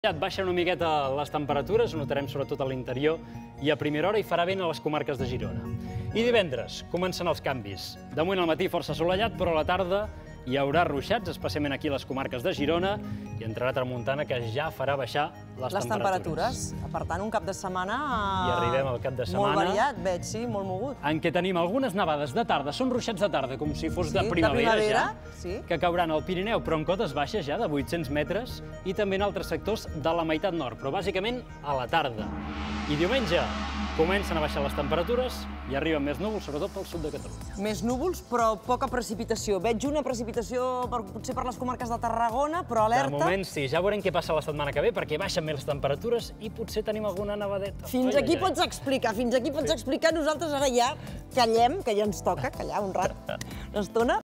Baixen una miqueta les temperatures, ho notarem sobretot a l'interior, i a primera hora hi farà vent a les comarques de Girona. I divendres comencen els canvis. De moment al matí força assolellat, però a la tarda hi haurà ruixats, especialment aquí a les comarques de Girona, i entrarà tramuntana que ja farà baixar les temperatures. Per tant, un cap de setmana... I arribem al cap de setmana. Molt variat, veig, sí, molt mogut. En què tenim algunes nevades de tarda, són ruixats de tarda, com si fos de primavera ja, que cauran al Pirineu, però en cotes baixes ja de 800 metres, i també en altres sectors de la meitat nord, però bàsicament a la tarda. I diumenge comencen a baixar les temperatures i arriben més núvols, sobretot pel sud de Catalunya. Més núvols, però poca precipitació. Veig una precipitació potser per les comarques de Tarragona, però alerta... De moment sí, ja veurem què passa la setmana que ve, perquè baixen més les temperatures i potser tenim alguna nevadeta. Fins aquí pots explicar, nosaltres ara ja callem, que ja ens toca callar un rat, una estona,